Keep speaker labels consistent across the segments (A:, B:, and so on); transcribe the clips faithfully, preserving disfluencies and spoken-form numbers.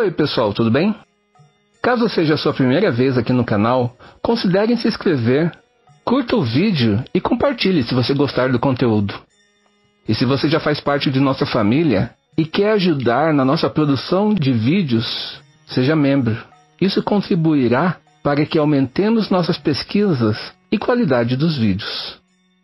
A: Oi pessoal, tudo bem? Caso seja a sua primeira vez aqui no canal, considere se inscrever, curta o vídeo e compartilhe se você gostar do conteúdo. E se você já faz parte de nossa família e quer ajudar na nossa produção de vídeos, seja membro. Isso contribuirá para que aumentemos nossas pesquisas e qualidade dos vídeos.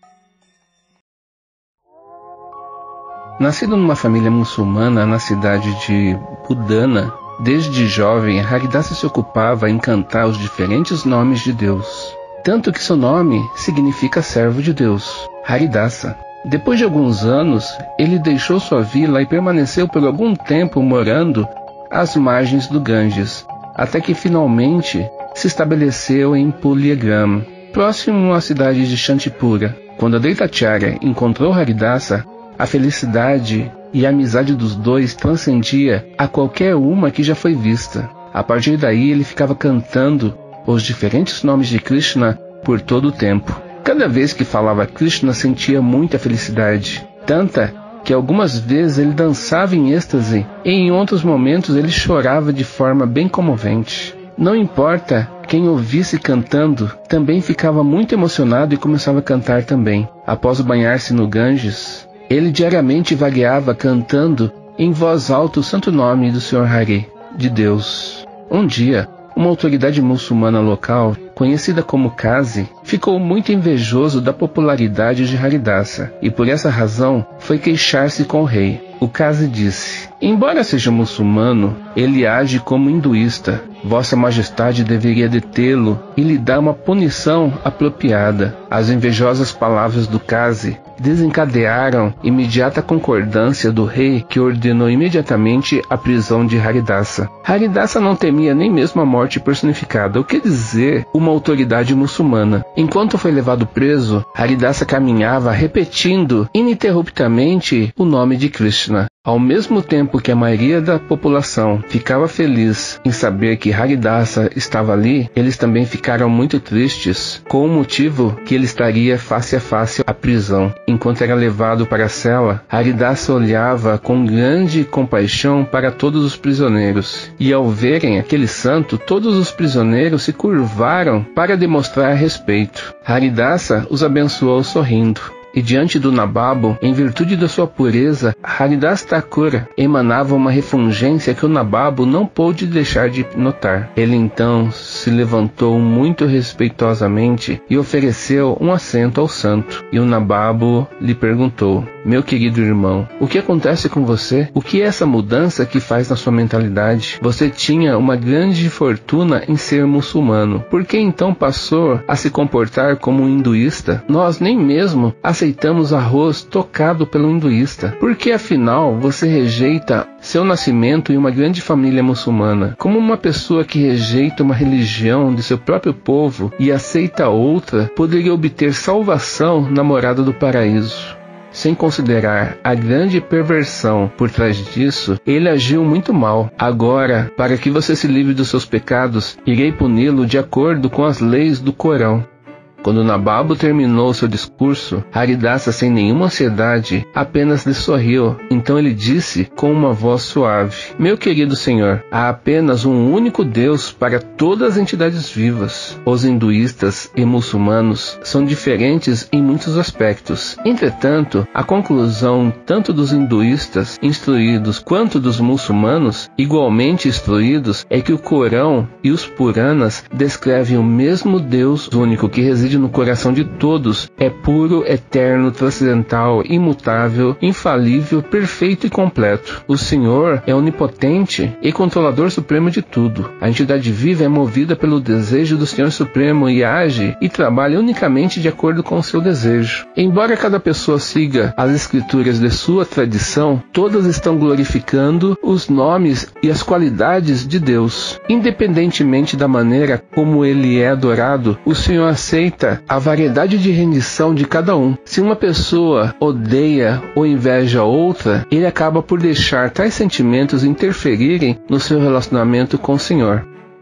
A: Nascido numa família muçulmana na cidade de Budana, desde jovem Haridasa se ocupava em cantar os diferentes nomes de Deus, tanto que seu nome significa servo de Deus, Haridasa. Depois de alguns anos, ele deixou sua vila e permaneceu por algum tempo morando às margens do Ganges, até que finalmente se estabeleceu em Puliegram, próximo à cidade de Shantipura. Quando a Deitatchara encontrou Haridasa, a felicidade e a amizade dos dois transcendia a qualquer uma que já foi vista. A partir daí ele ficava cantando os diferentes nomes de Krishna por todo o tempo. Cada vez que falava Krishna sentia muita felicidade, tanta que algumas vezes ele dançava em êxtase e em outros momentos ele chorava de forma bem comovente. Não importa quem ouvisse cantando, também ficava muito emocionado e começava a cantar também. Após banhar-se no Ganges, ele diariamente vagueava cantando em voz alta o santo nome do Senhor Hari, de Deus. Um dia, uma autoridade muçulmana local, conhecida como Qazi, ficou muito invejoso da popularidade de Haridasa e por essa razão foi queixar-se com o rei. O Qazi disse: embora seja muçulmano, ele age como hinduísta. Vossa Majestade deveria detê-lo e lhe dar uma punição apropriada. As invejosas palavras do Qazi desencadearam imediata concordância do rei, que ordenou imediatamente a prisão de Haridasa. Haridasa não temia nem mesmo a morte personificada, o que dizer uma autoridade muçulmana. Enquanto foi levado preso, Haridasa caminhava repetindo ininterruptamente o nome de Krishna. Ao mesmo tempo que a maioria da população ficava feliz em saber que Haridasa estava ali, eles também ficaram muito tristes com o motivo que ele estaria face a face à prisão. Enquanto era levado para a cela, Haridasa olhava com grande compaixão para todos os prisioneiros. E ao verem aquele santo, todos os prisioneiros se curvaram para demonstrar respeito. Haridasa os abençoou sorrindo. E diante do Nababo, em virtude da sua pureza, Haridas Thakura emanava uma refulgência que o Nababo não pôde deixar de notar. Ele então se levantou muito respeitosamente e ofereceu um assento ao santo. E o Nababo lhe perguntou: meu querido irmão, o que acontece com você? O que é essa mudança que faz na sua mentalidade? Você tinha uma grande fortuna em ser muçulmano. Por que então passou a se comportar como um hinduísta? Nós nem mesmo aceitamos arroz tocado pelo hinduísta. Por que afinal você rejeita seu nascimento em uma grande família muçulmana? Como uma pessoa que rejeita uma religião de seu próprio povo e aceita outra poderia obter salvação na morada do paraíso? Sem considerar a grande perversão por trás disso, ele agiu muito mal. Agora, para que você se livre dos seus pecados, irei puni-lo de acordo com as leis do Corão. Quando Nababo terminou seu discurso, Haridasa, sem nenhuma ansiedade, apenas lhe sorriu. Então ele disse com uma voz suave: meu querido senhor, há apenas um único Deus para todas as entidades vivas. Os hinduístas e muçulmanos são diferentes em muitos aspectos. Entretanto, a conclusão tanto dos hinduístas instruídos quanto dos muçulmanos igualmente instruídos é que o Corão e os Puranas descrevem o mesmo Deus único que reside no coração de todos, é puro, eterno, transcendental, imutável, infalível, perfeito e completo. O Senhor é onipotente e controlador supremo de tudo. A entidade viva é movida pelo desejo do Senhor Supremo e age e trabalha unicamente de acordo com o seu desejo. Embora cada pessoa siga as escrituras de sua tradição, todas estão glorificando os nomes e as qualidades de Deus. Independentemente da maneira como ele é adorado, o Senhor aceita a variedade de rendição de cada um. Se uma pessoa odeia ou inveja outra, ele acaba por deixar tais sentimentos interferirem no seu relacionamento com o Senhor.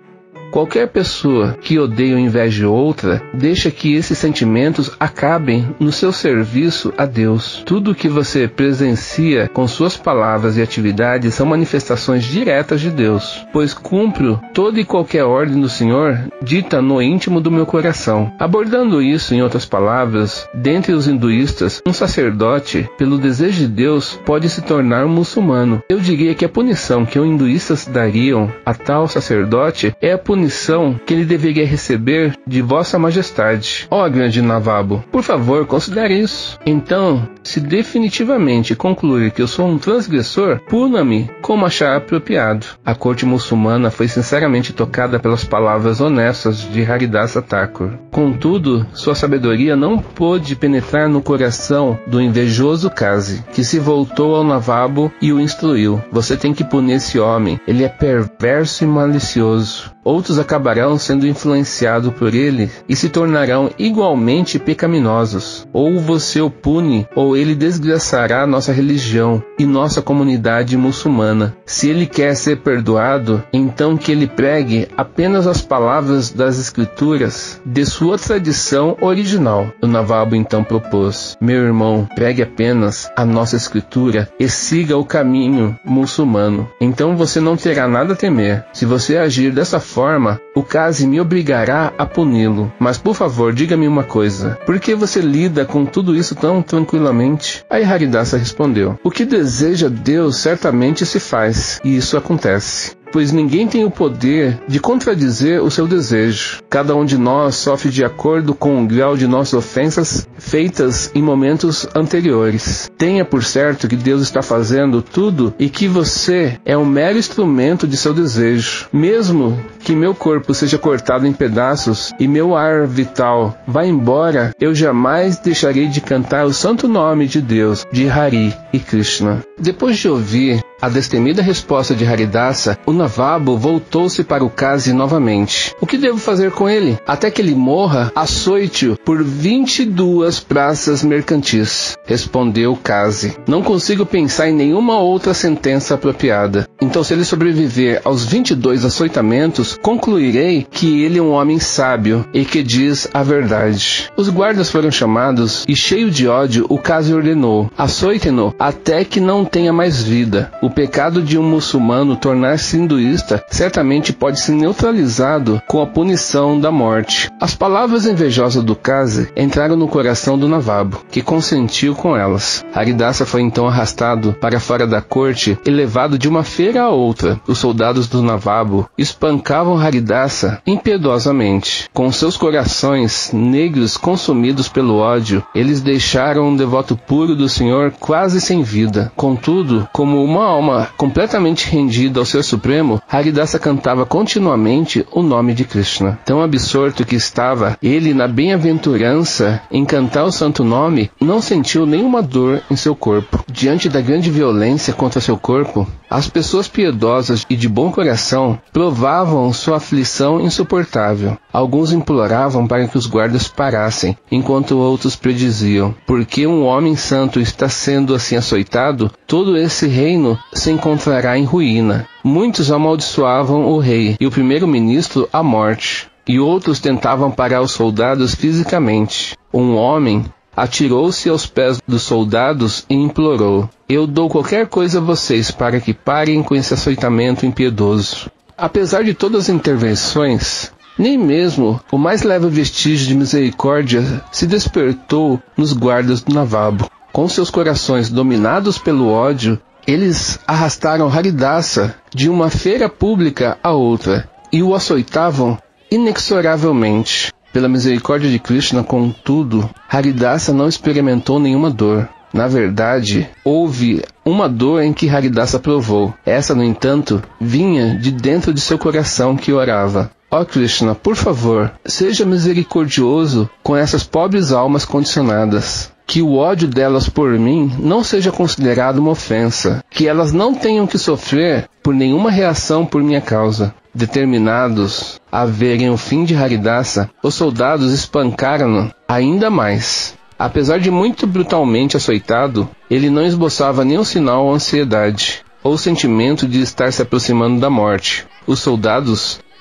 A: Qualquer pessoa que odeia ou inveje outra, deixa que esses sentimentos acabem no seu serviço a Deus. Tudo que você presencia com suas palavras e atividades são manifestações diretas de Deus, pois cumpro toda e qualquer ordem do Senhor dita no íntimo do meu coração. Abordando isso em outras palavras, dentre os hinduístas, um sacerdote, pelo desejo de Deus, pode se tornar um muçulmano. Eu diria que a punição que os hinduístas dariam a tal sacerdote é a punição que ele deveria receber de Vossa Majestade. Ó grande Navabo, por favor, considere isso. Então, se definitivamente concluir que eu sou um transgressor, puna-me como achar apropriado. A corte muçulmana foi sinceramente tocada pelas palavras honestas de Haridasa Thakur. Contudo, sua sabedoria não pôde penetrar no coração do invejoso Qazi, que se voltou ao Navabo e o instruiu. Você tem que punir esse homem, ele é perverso e malicioso. Outros acabarão sendo influenciados por ele e se tornarão igualmente pecaminosos. Ou você o pune, ou ele desgraçará nossa religião e nossa comunidade muçulmana. Se ele quer ser perdoado, então que ele pregue apenas as palavras das Escrituras de sua tradição original. O Navabo então propôs: meu irmão, pregue apenas a nossa Escritura e siga o caminho muçulmano. Então você não terá nada a temer. Se você agir dessa forma, forma, o Qazi me obrigará a puni-lo. Mas por favor, diga-me uma coisa. Por que você lida com tudo isso tão tranquilamente? Aí Haridasa respondeu: o que deseja Deus certamente se faz, e isso acontece. Pois ninguém tem o poder de contradizer o seu desejo. Cada um de nós sofre de acordo com o grau de nossas ofensas feitas em momentos anteriores. Tenha por certo que Deus está fazendo tudo e que você é um mero instrumento de seu desejo. Mesmo que meu corpo seja cortado em pedaços e meu ar vital vá embora, eu jamais deixarei de cantar o santo nome de Deus, de Hari e Krishna. Depois de ouvir a destemida resposta de Haridasa, o Navabo voltou-se para o Qazi novamente. O que devo fazer com ele? Até que ele morra, açoite-o por vinte e duas praças mercantis, respondeu o Qazi. Não consigo pensar em nenhuma outra sentença apropriada. Então, se ele sobreviver aos vinte e dois açoitamentos, concluirei que ele é um homem sábio e que diz a verdade. Os guardas foram chamados e, cheio de ódio, o Qazi ordenou: açoitem-no até que não tenha mais vida. O pecado de um muçulmano tornar-se hinduísta certamente pode ser neutralizado com a punição da morte. As palavras invejosas do Qazi entraram no coração do Navabo, que consentiu com elas. Haridasa foi então arrastado para fora da corte e levado de uma feira a outra. Os soldados do Navabo espancavam Haridasa impiedosamente. Com seus corações negros consumidos pelo ódio, eles deixaram um devoto puro do Senhor quase sem vida. Contudo, como uma alma completamente rendida ao Ser Supremo, Haridasa cantava continuamente o nome de Krishna. Tão absorto que estava ele na bem-aventurança em cantar o santo nome, não sentiu nenhuma dor em seu corpo. Diante da grande violência contra seu corpo, as pessoas piedosas e de bom coração provavam sua aflição insuportável. Alguns imploravam para que os guardas parassem, enquanto outros prediziam: porque um homem santo está sendo assim açoitado, todo esse reino se encontrará em ruína. Muitos amaldiçoavam o rei e o primeiro-ministro à morte, e outros tentavam parar os soldados fisicamente. Um homem atirou-se aos pés dos soldados e implorou: eu dou qualquer coisa a vocês para que parem com esse açoitamento impiedoso. Apesar de todas as intervenções, nem mesmo o mais leve vestígio de misericórdia se despertou nos guardas do Navabo. Com seus corações dominados pelo ódio, eles arrastaram Haridasa de uma feira pública a outra e o açoitavam inexoravelmente. Pela misericórdia de Krishna, contudo, Haridasa não experimentou nenhuma dor. Na verdade, houve uma dor em que Haridasa provou. Essa, no entanto, vinha de dentro de seu coração, que orava: ó Krishna, por favor, seja misericordioso com essas pobres almas condicionadas. Que o ódio delas por mim não seja considerado uma ofensa. Que elas não tenham que sofrer por nenhuma reação por minha causa. Determinados a verem o fim de Haridasa, os soldados espancaram-no ainda mais. Apesar de muito brutalmente açoitado, ele não esboçava nenhum sinal ou ansiedade, ou sentimento de estar se aproximando da morte. Os soldados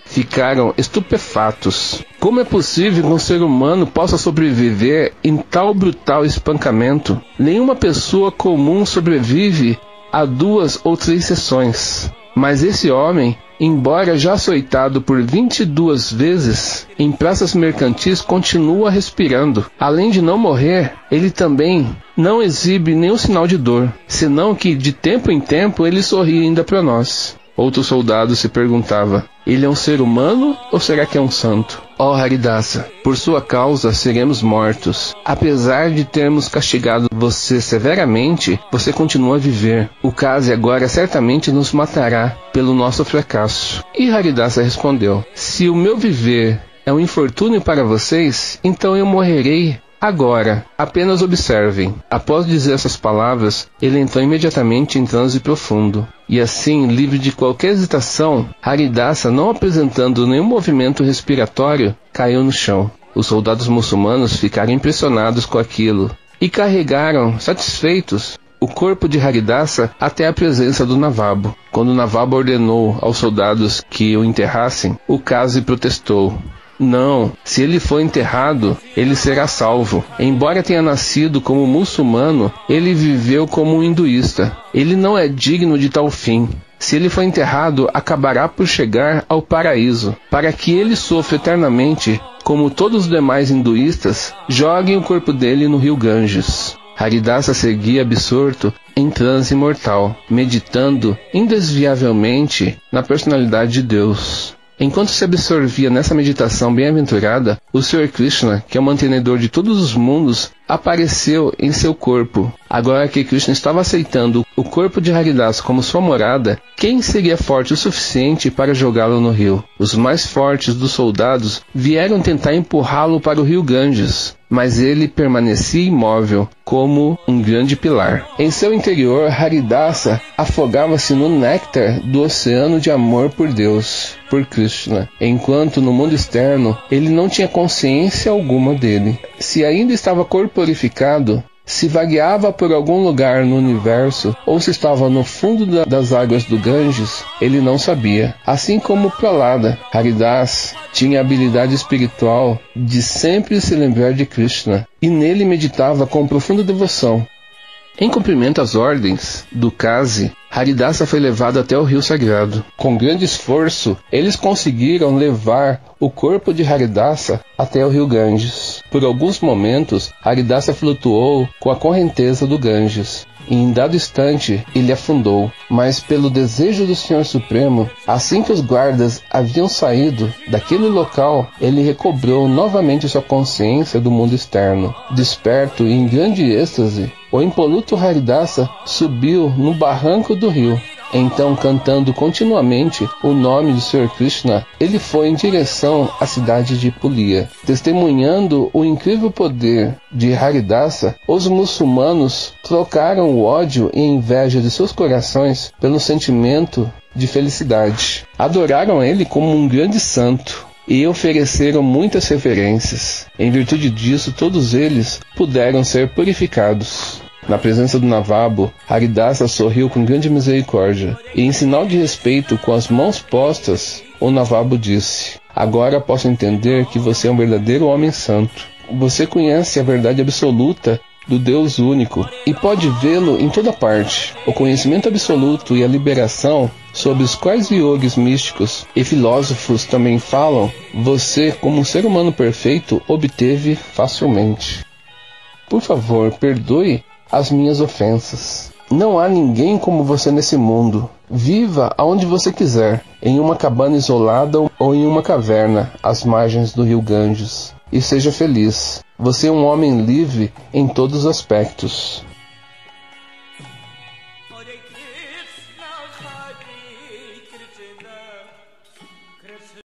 A: ficaram estupefatos. Como é possível que um ser humano possa sobreviver em tal brutal espancamento? Nenhuma pessoa comum sobrevive a duas ou três sessões. Mas esse homem, embora já açoitado por vinte e duas vezes em praças mercantis, continua respirando. Além de não morrer, ele também não exibe nenhum sinal de dor, senão que de tempo em tempo ele sorri ainda para nós. Outro soldado se perguntava: ele é um ser humano ou será que é um santo? Ó Haridasa, por sua causa seremos mortos. Apesar de termos castigado você severamente, você continua a viver. O Kazi agora certamente nos matará pelo nosso fracasso. E Haridasa respondeu: se o meu viver é um infortúnio para vocês, então eu morrerei agora. Apenas observem. Após dizer essas palavras, ele entrou imediatamente em transe profundo. E assim, livre de qualquer hesitação, Haridasa, não apresentando nenhum movimento respiratório, caiu no chão. Os soldados muçulmanos ficaram impressionados com aquilo e carregaram, satisfeitos, o corpo de Haridasa até a presença do Nawab. Quando o Nawab ordenou aos soldados que o enterrassem, o Kazi protestou: não, se ele for enterrado, ele será salvo. Embora tenha nascido como muçulmano, ele viveu como um hinduísta. Ele não é digno de tal fim. Se ele for enterrado, acabará por chegar ao paraíso. Para que ele sofra eternamente, como todos os demais hinduístas, joguem o corpo dele no rio Ganges. Haridasa seguia absorto em transe mortal, meditando indesviavelmente na personalidade de Deus. Enquanto se absorvia nessa meditação bem-aventurada, o senhor Krishna, que é o mantenedor de todos os mundos, apareceu em seu corpo. Agora que Krishna estava aceitando o corpo de Haridasa como sua morada, quem seria forte o suficiente para jogá-lo no rio? Os mais fortes dos soldados vieram tentar empurrá-lo para o rio Ganges, mas ele permanecia imóvel, como um grande pilar. Em seu interior, Haridasa afogava-se no néctar do oceano de amor por Deus, por Krishna, enquanto no mundo externo ele não tinha consciência alguma dele. Se ainda estava corporificado, se vagueava por algum lugar no universo, ou se estava no fundo da, das águas do Ganges, ele não sabia. Assim como Prahlada, Haridas tinha a habilidade espiritual de sempre se lembrar de Krishna, e nele meditava com profunda devoção. Em cumprimento às ordens do Kazi, Haridasa foi levado até o rio sagrado. Com grande esforço, eles conseguiram levar o corpo de Haridasa até o rio Ganges. Por alguns momentos, Haridasa flutuou com a correnteza do Ganges. E em dado instante, ele afundou. Mas pelo desejo do Senhor Supremo, assim que os guardas haviam saído daquele local, ele recobrou novamente sua consciência do mundo externo. Desperto e em grande êxtase, o impoluto Haridasa subiu no barranco do rio. Então, cantando continuamente o nome do senhor Krishna, ele foi em direção à cidade de Pulia. Testemunhando o incrível poder de Haridasa, os muçulmanos trocaram o ódio e a inveja de seus corações pelo sentimento de felicidade. Adoraram ele como um grande santo e ofereceram muitas reverências. Em virtude disso, todos eles puderam ser purificados. Na presença do Nawab, Haridasa sorriu com grande misericórdia, e em sinal de respeito, com as mãos postas, o Nawab disse: agora posso entender que você é um verdadeiro homem santo. Você conhece a verdade absoluta do Deus único, e pode vê-lo em toda parte. O conhecimento absoluto e a liberação, sobre os quais yogis místicos e filósofos também falam, você, como um ser humano perfeito, obteve facilmente. Por favor, perdoe as minhas ofensas. Não há ninguém como você nesse mundo. Viva aonde você quiser, em uma cabana isolada ou em uma caverna, às margens do rio Ganges. E seja feliz. Você é um homem livre em todos os aspectos.